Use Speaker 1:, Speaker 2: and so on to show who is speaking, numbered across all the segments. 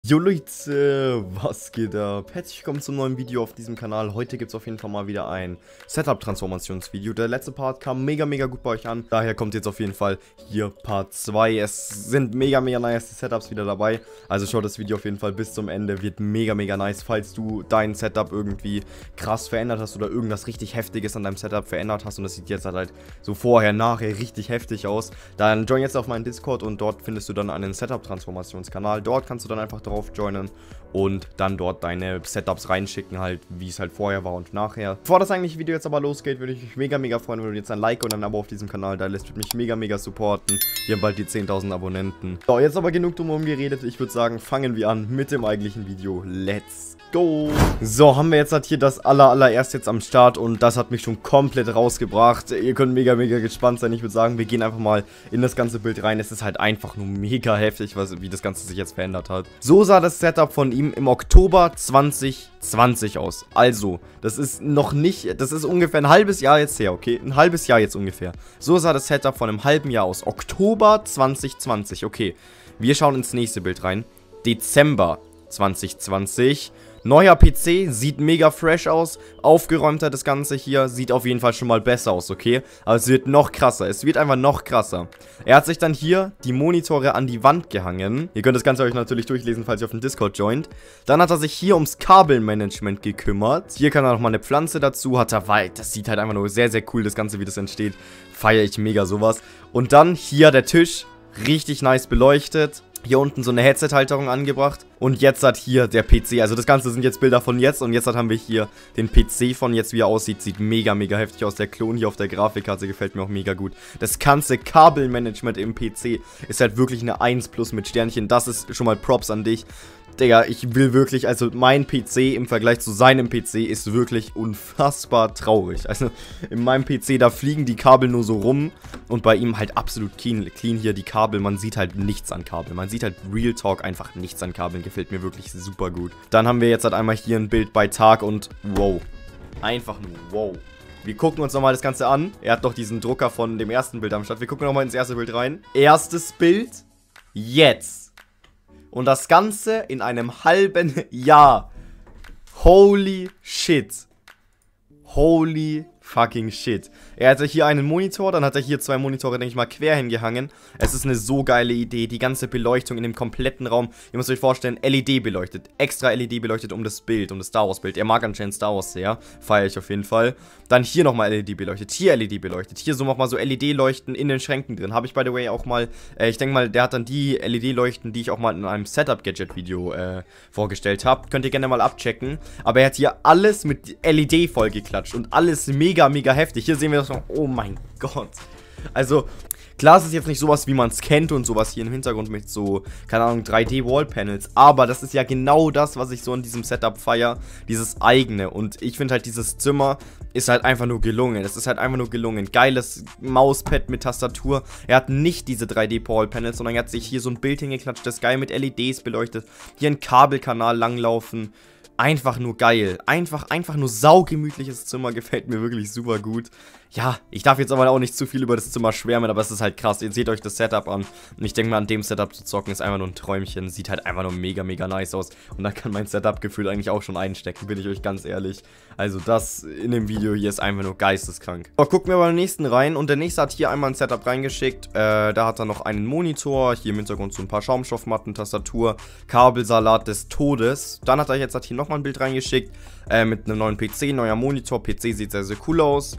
Speaker 1: Jo Leute, was geht ab? Herzlich willkommen zum neuen Video auf diesem Kanal. Heute gibt es auf jeden Fall mal wieder ein Setup-Transformationsvideo. Der letzte Part kam mega gut bei euch an. Daher kommt jetzt auf jeden Fall hier Part 2. Es sind mega nice Setups wieder dabei. Also schaut das Video auf jeden Fall bis zum Ende. Wird mega nice. Falls du dein Setup irgendwie krass verändert hast oder irgendwas richtig Heftiges an deinem Setup verändert hast und das sieht jetzt halt so vorher, nachher richtig heftig aus, dann join jetzt auf meinen Discord und dort findest du dann einen Setup-Transformationskanal. Dort kannst du dann einfach drauf joinen und dann dort deine Setups reinschicken, halt wie es halt vorher war und nachher. Bevor das eigentliche Video jetzt aber losgeht, würde ich mich mega freuen, wenn du jetzt ein Like und ein Abo auf diesem Kanal da lässt. Würde mich mega supporten. Wir haben bald die 10.000 Abonnenten. So, jetzt aber genug drumherum geredet. Ich würde sagen, fangen wir an mit dem eigentlichen Video. Let's go! So, haben wir jetzt halt hier das allererst jetzt am Start und das hat mich schon komplett rausgebracht. Ihr könnt mega gespannt sein. Ich würde sagen, wir gehen einfach mal in das ganze Bild rein. Es ist halt einfach nur mega heftig, wie das Ganze sich jetzt verändert hat. So sah das Setup von ihm im Oktober 2020 aus. Also, das ist noch nicht, das ist ungefähr ein halbes Jahr jetzt her, okay? Ein halbes Jahr jetzt ungefähr. So sah das Setup von einem halben Jahr aus. Oktober 2020, okay. Wir schauen ins nächste Bild rein. Dezember 2020. Neuer PC, sieht mega fresh aus, aufgeräumter das Ganze hier, sieht auf jeden Fall schon mal besser aus, okay? Aber es wird noch krasser, es wird einfach noch krasser. Er hat sich dann hier die Monitore an die Wand gehangen. Ihr könnt das Ganze euch natürlich durchlesen, falls ihr auf den Discord joint. Dann hat er sich hier ums Kabelmanagement gekümmert. Hier kann er nochmal eine Pflanze dazu, hat er weit. Das sieht halt einfach nur sehr cool, das Ganze, wie das entsteht. Feiere ich mega sowas. Und dann hier der Tisch, richtig nice beleuchtet. Hier unten so eine Headset-Halterung angebracht. Und jetzt hat hier der PC, also das Ganze sind jetzt Bilder von jetzt. Und jetzt haben wir hier den PC von jetzt, wie er aussieht. Sieht mega heftig aus. Der Klon hier auf der Grafikkarte gefällt mir auch mega gut. Das ganze Kabelmanagement im PC ist halt wirklich eine 1+ mit Sternchen. Das ist schon mal Props an dich. Digga, ich will wirklich, also mein PC im Vergleich zu seinem PC ist wirklich unfassbar traurig. Also in meinem PC, da fliegen die Kabel nur so rum und bei ihm halt absolut clean hier die Kabel. Man sieht halt nichts an Kabel. Man sieht halt Real Talk einfach nichts an Kabeln. Gefällt mir wirklich super gut. Dann haben wir jetzt halt einmal hier ein Bild bei Tag und wow. Einfach nur wow. Wir gucken uns nochmal das Ganze an. Er hat doch diesen Drucker von dem ersten Bild am Start. Wir gucken nochmal ins erste Bild rein. Erstes Bild. Jetzt. Und das Ganze in einem halben Jahr. Holy shit. Holy fucking shit. Er hatte hier einen Monitor, dann hat er hier zwei Monitore, denke ich mal, quer hingehangen. Es ist eine so geile Idee. Die ganze Beleuchtung in dem kompletten Raum. Ihr müsst euch vorstellen, LED beleuchtet. Extra LED beleuchtet um das Bild, um das Star Wars Bild. Er mag anscheinend Star Wars sehr. Feiere ich auf jeden Fall. Dann hier nochmal LED beleuchtet. Hier LED beleuchtet. Hier so nochmal so LED-Leuchten in den Schränken drin. Habe ich, by the way, auch mal, ich denke mal, der hat dann die LED-Leuchten, die ich auch mal in einem Setup-Gadget-Video vorgestellt habe. Könnt ihr gerne mal abchecken. Aber er hat hier alles mit LED vollgeklatscht und alles mega heftig. Hier sehen wir das noch. Oh mein Gott. Also, klar, es ist jetzt nicht sowas, wie man es kennt und sowas hier im Hintergrund mit so, keine Ahnung, 3D-Wallpanels. Aber das ist ja genau das, was ich so in diesem Setup feiere. Dieses eigene. Und ich finde halt, dieses Zimmer ist halt einfach nur gelungen. Es ist halt einfach nur gelungen. Geiles Mauspad mit Tastatur. Er hat nicht diese 3D-Wallpanels, sondern er hat sich hier so ein Bild hingeklatscht, das geil mit LEDs beleuchtet. Hier ein Kabelkanal langlaufen. Einfach nur geil. Einfach nur saugemütliches Zimmer. Gefällt mir wirklich super gut. Ja, ich darf jetzt aber auch nicht zu viel über das Zimmer schwärmen, aber es ist halt krass. Ihr seht euch das Setup an. Und ich denke mal, an dem Setup zu zocken ist einfach nur ein Träumchen. Sieht halt einfach nur mega nice aus. Und da kann mein Setup-Gefühl eigentlich auch schon einstecken, bin ich euch ganz ehrlich. Also das in dem Video hier ist einfach nur geisteskrank. So, gucken wir beim nächsten rein. Und der nächste hat hier einmal ein Setup reingeschickt. Da hat er noch einen Monitor. Hier im Hintergrund so ein paar Schaumstoffmatten, Tastatur, Kabelsalat des Todes. Dann hat er jetzt hier nochmal ein Bild reingeschickt. Mit einem neuen PC, neuer Monitor. PC sieht sehr cool aus.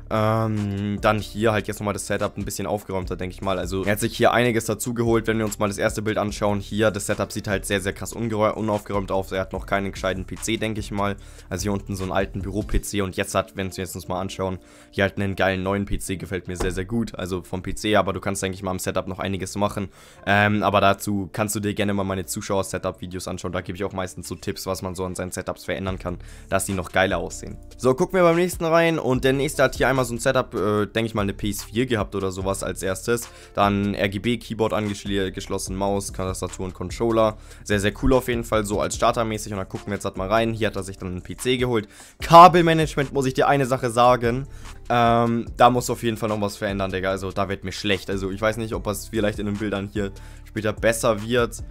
Speaker 1: Dann hier halt jetzt nochmal das Setup ein bisschen aufgeräumter, denke ich mal. Also er hat sich hier einiges dazu geholt, wenn wir uns mal das erste Bild anschauen. Hier, das Setup sieht halt sehr krass unaufgeräumt aus. Er hat noch keinen gescheiten PC, denke ich mal. Also hier unten so einen alten Büro-PC und jetzt hat, wenn wir uns mal anschauen, hier halt einen geilen neuen PC, gefällt mir sehr gut. Also vom PC, aber du kannst, denke ich mal, am Setup noch einiges machen. Aber dazu kannst du dir gerne mal meine Zuschauer-Setup-Videos anschauen. Da gebe ich auch meistens so Tipps, was man so an seinen Setups verändern kann, dass die noch geiler aussehen. So, gucken wir beim nächsten rein und der nächste hat hier einmal so ein Setup, denke ich mal, eine PS4 gehabt oder sowas als erstes. Dann RGB-Keyboard angeschlossen, Maus, Tastatur und Controller. Sehr cool auf jeden Fall, so als Startermäßig. Und dann gucken wir jetzt halt mal rein. Hier hat er sich dann einen PC geholt. Kabelmanagement, muss ich dir eine Sache sagen. Da muss auf jeden Fall noch was verändern, Digga. Also da wird mir schlecht. Also ich weiß nicht, ob er es vielleicht in den Bildern hier später besser wird.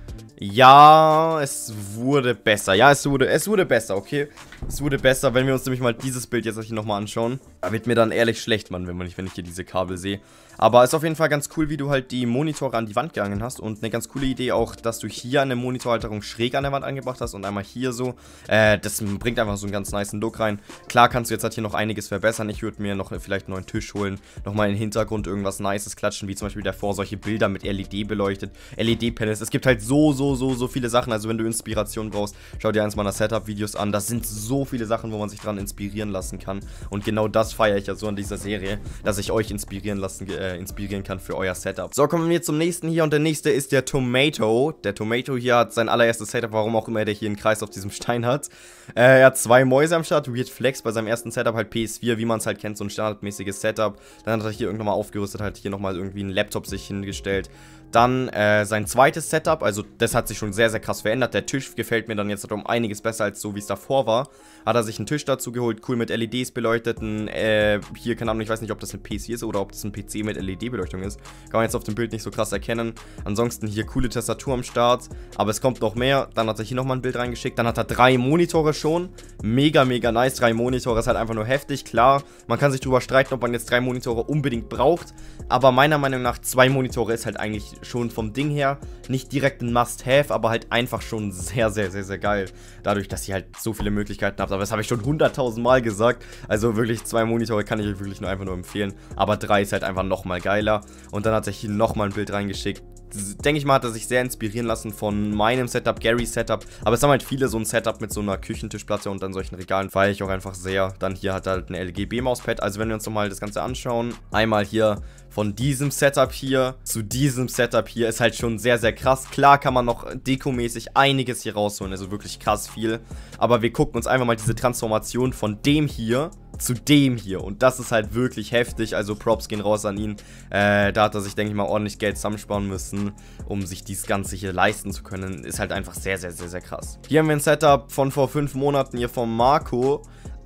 Speaker 1: Ja, es wurde besser. Ja, es wurde besser, okay? Es wurde besser, wenn wir uns nämlich mal dieses Bild jetzt hier nochmal anschauen. Da wird mir dann ehrlich schlecht, Mann, wenn ich hier diese Kabel sehe. Aber ist auf jeden Fall ganz cool, wie du halt die Monitore an die Wand gehangen hast. Und eine ganz coole Idee auch, dass du hier eine Monitorhalterung schräg an der Wand angebracht hast und einmal hier so. Das bringt einfach so einen ganz nicen Look rein. Klar kannst du jetzt halt hier noch einiges verbessern. Ich würde mir noch vielleicht einen neuen Tisch holen. Nochmal in den Hintergrund irgendwas Nices klatschen, wie zum Beispiel davor solche Bilder mit LED beleuchtet. LED-Panels. Es gibt halt so viele Sachen. Also wenn du Inspiration brauchst, schau dir eins meiner Setup-Videos an. Das sind so viele Sachen, wo man sich dran inspirieren lassen kann. Und genau das feiere ich ja so an dieser Serie, dass ich euch inspirieren kann für euer Setup. So, kommen wir zum nächsten hier. Und der nächste ist der Tomato. Der Tomato hier hat sein allererstes Setup, warum auch immer der hier einen Kreis auf diesem Stein hat. Er hat 2 Mäuse am Start. Weird Flex bei seinem ersten Setup halt PS4, wie man es halt kennt, so ein standardmäßiges Setup. Dann hat er hier irgendwann mal aufgerüstet, halt hier nochmal irgendwie einen Laptop sich hingestellt. Dann sein zweites Setup, also das hat sich schon sehr krass verändert. Der Tisch gefällt mir dann jetzt um einiges besser als so, wie es davor war. Hat er sich einen Tisch dazu geholt, cool mit LEDs beleuchteten. Hier, keine Ahnung, ich weiß nicht, ob das ein PC ist oder ob das ein PC mit LED-Beleuchtung ist. Kann man jetzt auf dem Bild nicht so krass erkennen. Ansonsten hier coole Tastatur am Start, aber es kommt noch mehr. Dann hat er hier nochmal ein Bild reingeschickt. Dann hat er 3 Monitore schon. Mega nice. 3 Monitore ist halt einfach nur heftig. Klar, man kann sich drüber streiten, ob man jetzt 3 Monitore unbedingt braucht. Aber meiner Meinung nach 2 Monitore ist halt eigentlich schon vom Ding her nicht direkt ein Must-Have, aber halt einfach schon sehr geil. Dadurch, dass ihr halt so viele Möglichkeiten habt. Aber das habe ich schon 100.000 Mal gesagt. Also wirklich 2 Monitore kann ich euch wirklich einfach nur empfehlen. Aber 3 ist halt einfach nochmal geiler. Und dann hat er hier nochmal ein Bild reingeschickt. Denke ich mal, hat er sich sehr inspirieren lassen von meinem Setup, Garys Setup. Aber es haben halt viele so ein Setup mit so einer Küchentischplatte und dann solchen Regalen. Feiere ich auch einfach sehr. Dann hier hat er halt ein LGB-Mauspad. Also wenn wir uns nochmal das Ganze anschauen. Einmal hier von diesem Setup hier zu diesem Setup hier ist halt schon sehr krass. Klar kann man noch dekomäßig einiges hier rausholen. Also wirklich krass viel. Aber wir gucken uns einfach mal diese Transformation von dem hier zu dem hier. Und das ist halt wirklich heftig. Also Props gehen raus an ihn. Da hat er sich, denke ich mal, ordentlich Geld zusammensparen müssen, um sich dieses Ganze hier leisten zu können. Ist halt einfach sehr krass. Hier haben wir ein Setup von vor 5 Monaten hier von Marco.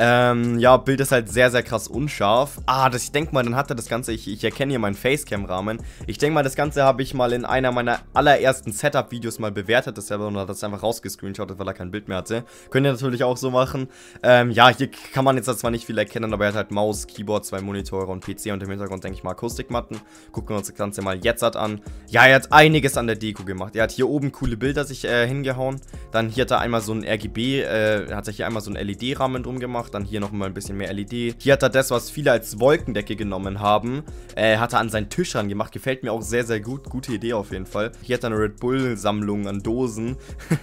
Speaker 1: Ja, Bild ist halt sehr krass unscharf. Ich denke mal, dann hat er das Ganze, ich erkenne hier meinen Facecam-Rahmen. Ich denke mal, das Ganze habe ich mal in einer meiner allerersten Setup-Videos mal bewertet. Das selber und hat das einfach rausgescreenshottet, weil er kein Bild mehr hatte. Könnt ihr natürlich auch so machen. Ja, hier kann man jetzt zwar nicht viel erkennen, aber er hat halt Maus, Keyboard, 2 Monitore und PC und im Hintergrund, denke ich mal, Akustikmatten. Gucken wir uns das Ganze mal jetzt an. Ja, er hat einiges an der Deko gemacht. Er hat hier oben coole Bilder sich hingehauen. Dann hier hat er einmal so ein RGB, hat er hier einmal so ein LED-Rahmen drum gemacht. Dann hier nochmal ein bisschen mehr LED. Hier hat er das, was viele als Wolkendecke genommen haben, hat er an seinen Tisch rangemacht. Gefällt mir auch sehr gut. Gute Idee auf jeden Fall. Hier hat er eine Red Bull-Sammlung an Dosen.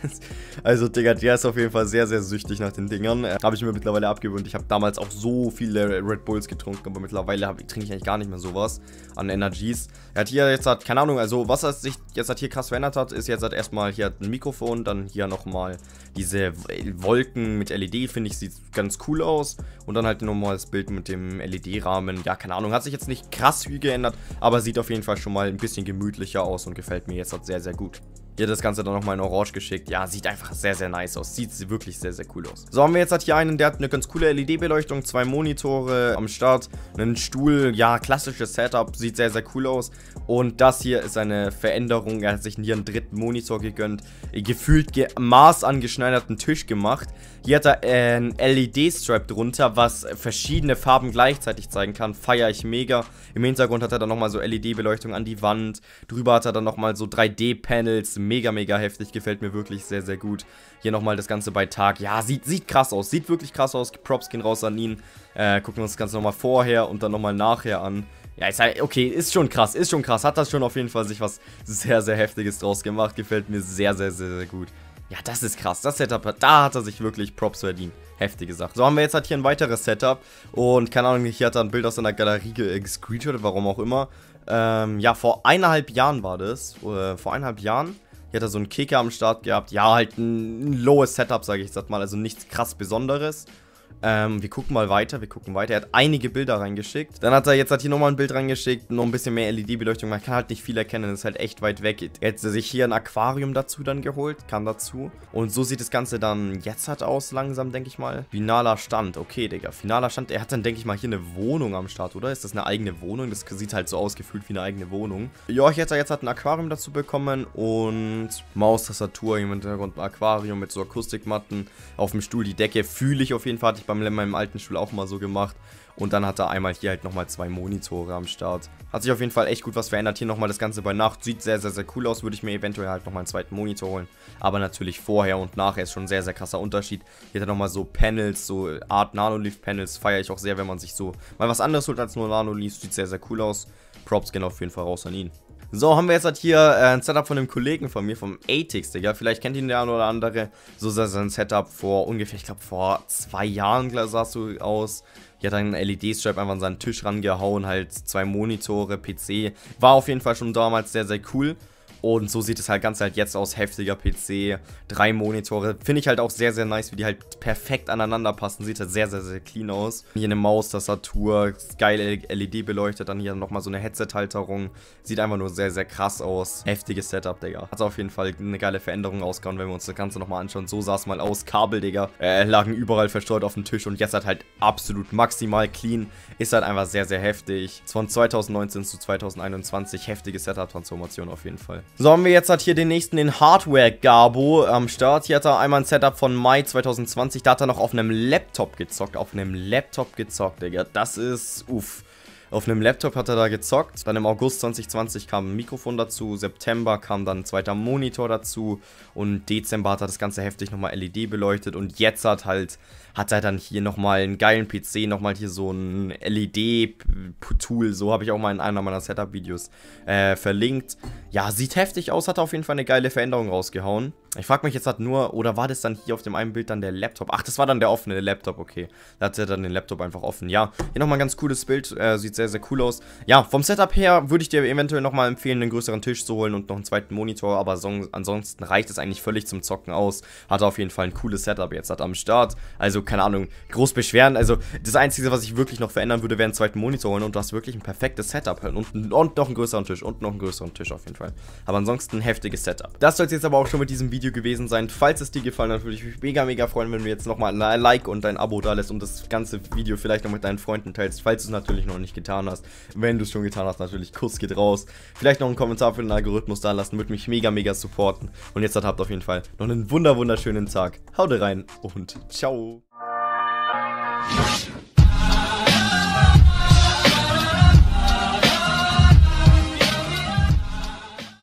Speaker 1: Also, Digga, der ist auf jeden Fall sehr süchtig nach den Dingern. Habe ich mir mittlerweile abgewöhnt. Ich habe damals auch so viele Red Bulls getrunken, aber mittlerweile trinke ich eigentlich gar nicht mehr sowas an Energies. Er hat hier jetzt, keine Ahnung, also was er sich jetzt hier krass verändert hat, ist jetzt erstmal hier ein Mikrofon, dann hier nochmal diese Wolken mit LED, finde ich, sieht ganz cool aus. Und dann halt nochmal das Bild mit dem LED-Rahmen. Ja, keine Ahnung, hat sich jetzt nicht krass viel geändert, aber sieht auf jeden Fall schon mal ein bisschen gemütlicher aus und gefällt mir jetzt halt sehr gut. Hier das Ganze dann nochmal in Orange geschickt. Ja, sieht einfach sehr nice aus. Sieht wirklich sehr cool aus. So, haben wir jetzt halt hier einen, der hat eine ganz coole LED-Beleuchtung, 2 Monitore am Start, einen Stuhl, ja, klassisches Setup, sieht sehr cool aus. Und das hier ist eine Veränderung. Er hat sich hier einen 3. Monitor gegönnt, gefühlt maßangeschneiderten Tisch gemacht. Hier hat er einen LED-Strap drunter, was verschiedene Farben gleichzeitig zeigen kann. Feiere ich mega. Im Hintergrund hat er dann nochmal so LED-Beleuchtung an die Wand. Drüber hat er dann nochmal so 3D-Panels. Mega heftig. Gefällt mir wirklich sehr gut. Hier nochmal das Ganze bei Tag. Ja, sieht krass aus. Sieht wirklich krass aus. Props gehen raus an ihn. Gucken wir uns das Ganze nochmal vorher und dann nochmal nachher an. Ja, ist halt, okay, ist schon krass. Hat das schon auf jeden Fall sich was sehr Heftiges draus gemacht. Gefällt mir sehr gut. Ja, das ist krass. Das Setup, da hat er sich wirklich Props verdient. Heftige Sache. So, haben wir jetzt halt hier ein weiteres Setup. Und keine Ahnung, hier hat er ein Bild aus seiner Galerie gescreenshottet, warum auch immer. Ja, vor 1,5 Jahren war das. Vor 1,5 Jahren. Hier hat er so einen Kicker am Start gehabt. Ja, halt ein lowes Setup, sage ich jetzt mal. Also nichts krass Besonderes. Wir gucken mal weiter, Er hat einige Bilder reingeschickt. Dann hat er jetzt hier nochmal ein Bild reingeschickt, noch ein bisschen mehr LED-Beleuchtung. Man kann halt nicht viel erkennen, das ist halt echt weit weg. Er hat sich hier ein Aquarium dazu dann geholt, kam dazu. Und so sieht das Ganze dann jetzt halt aus, langsam, denke ich mal. Finaler Stand, okay, Digga. Finaler Stand, er hat dann, denke ich mal, hier eine Wohnung am Start, oder? Ist das eine eigene Wohnung? Das sieht halt so aus, gefühlt wie eine eigene Wohnung. Ja, jetzt hat ein Aquarium dazu bekommen und Maustastatur im Hintergrund, ein Aquarium mit so Akustikmatten. Auf dem Stuhl die Decke, fühle ich auf jeden Fall, hatte ich bei meinem alten Stuhl auch mal so gemacht. Und dann hat er einmal hier halt nochmal 2 Monitore am Start. Hat sich auf jeden Fall echt gut was verändert. Hier nochmal das Ganze bei Nacht. Sieht sehr, sehr, sehr cool aus. Würde ich mir eventuell halt nochmal einen zweiten Monitor holen. Aber natürlich vorher und nachher ist schon ein sehr, sehr krasser Unterschied. Hier hat er nochmal so Panels, so Art Nanoleaf-Panels. Feiere ich auch sehr, wenn man sich so mal was anderes holt als nur Nanoleaf. Sieht sehr, sehr cool aus. Props gehen auf jeden Fall raus an ihn. So, haben wir jetzt halt hier ein Setup von einem Kollegen von mir, vom ATX, Digga. Vielleicht kennt ihn der eine oder andere. So sah sein Setup vor ungefähr, ich glaube vor 2 Jahren sah es so aus. Hier hat er einen LED-Stripe einfach an seinen Tisch rangehauen, halt 2 Monitore, PC. War auf jeden Fall schon damals sehr, sehr cool. Und so sieht es halt ganz halt jetzt aus, heftiger PC, 3 Monitore. Finde ich halt auch sehr, sehr nice, wie die halt perfekt aneinander passen. Sieht halt sehr, sehr, sehr clean aus. Hier eine Maustastatur, geil LED beleuchtet. Dann hier nochmal so eine Headset-Halterung. Sieht einfach nur sehr, sehr krass aus. Heftiges Setup, Digga. Hat auf jeden Fall eine geile Veränderung ausgehauen, wenn wir uns das Ganze nochmal anschauen. So sah es mal aus. Kabel, Digga, lagen überall verstreut auf dem Tisch. Und jetzt halt absolut maximal clean. Ist halt einfach sehr, sehr heftig. Von 2019 zu 2021. Heftige Setup-Transformation auf jeden Fall. So, haben wir jetzt halt hier den nächsten, den Hardware-Gabo am Start. Hier hat er einmal ein Setup von Mai 2020. Da hat er noch auf einem Laptop gezockt. Digga. Das ist, uff. Auf einem Laptop hat er da gezockt. Dann im August 2020 kam ein Mikrofon dazu. September kam dann ein zweiter Monitor dazu. Und Dezember hat er das Ganze heftig nochmal LED beleuchtet. Und jetzt hat er dann hier nochmal einen geilen PC. Nochmal hier so ein LED-Tool. So habe ich auch mal in einer meiner Setup-Videos verlinkt. Ja, sieht heftig aus. Hat auf jeden Fall eine geile Veränderung rausgehauen. Ich frage mich jetzt halt nur, oder war das dann hier auf dem einen Bild dann der Laptop? Ach, das war dann der offene Laptop, okay. Da hat er dann den Laptop einfach offen. Ja, hier nochmal ein ganz cooles Bild. Sieht sehr, sehr cool aus. Ja, vom Setup her würde ich dir eventuell nochmal empfehlen, einen größeren Tisch zu holen und noch einen zweiten Monitor. Aber ansonsten reicht es eigentlich völlig zum Zocken aus. Hat auf jeden Fall ein cooles Setup jetzt am Start. Also, keine Ahnung, groß beschweren. Also, das Einzige, was ich wirklich noch verändern würde, wäre einen zweiten Monitor holen. Und du hast wirklich ein perfektes Setup. Und noch einen größeren Tisch. Und noch einen größeren Tisch auf jeden Fall. Aber ansonsten ein heftiges Setup. Das soll es jetzt aber auch schon mit diesem Video gewesen sein. Falls es dir gefallen hat, würde ich mich mega, mega freuen, wenn du jetzt nochmal ein Like und ein Abo da lässt und das ganze Video vielleicht noch mit deinen Freunden teilst, falls du es natürlich noch nicht getan hast. Wenn du es schon getan hast, natürlich, Kuss geht raus. Vielleicht noch einen Kommentar für den Algorithmus da lassen, würde mich mega, mega supporten. Und jetzt habt auf jeden Fall noch einen wunderschönen Tag. Haut rein und ciao.